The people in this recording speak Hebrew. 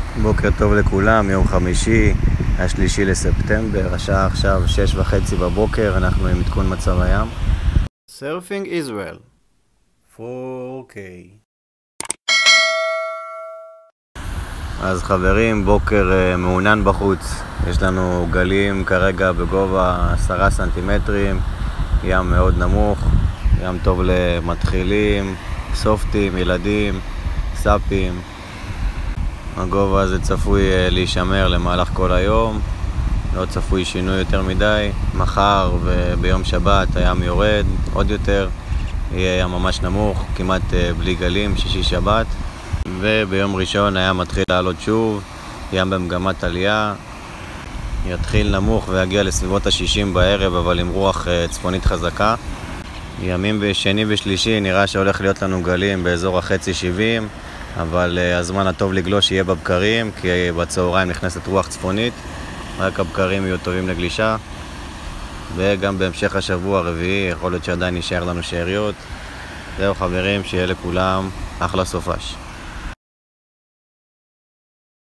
בוקר טוב לכולם, יום חמישי, השלישי לספטמבר, השעה עכשיו 6:30 בבוקר, אנחנו עם עדכון מצב הים. Surfing Israel 4K. אז חברים, בוקר מעונן בחוץ, יש לנו גלים כרגע בגובה 10 סנטימטרים, ים מאוד נמוך, ים טוב למתחילים, סופטים, ילדים, סאפים. הגובה הזה צפוי להישמר למהלך כל היום, לא צפוי שינוי יותר מדי. מחר וביום שבת הים יורד עוד יותר, יהיה ים ממש נמוך, כמעט בלי גלים, שישי שבת. וביום ראשון הים מתחיל לעלות שוב, ים במגמת עלייה, יתחיל נמוך ויגיע לסביבות ה-60 בערב, אבל עם רוח צפונית חזקה. ימים בשני ושלישי נראה שהולך להיות לנו גלים באזור החצי 70, אבל הזמן הטוב לגלוש יהיה בבקרים, כי בצהריים נכנסת רוח צפונית, רק הבקרים יהיו טובים לגלישה. וגם בהמשך השבוע הרביעי יכול להיות שעדיין נשאר לנו שאריות. זהו חברים, שיהיה לכולם אחלה סופש.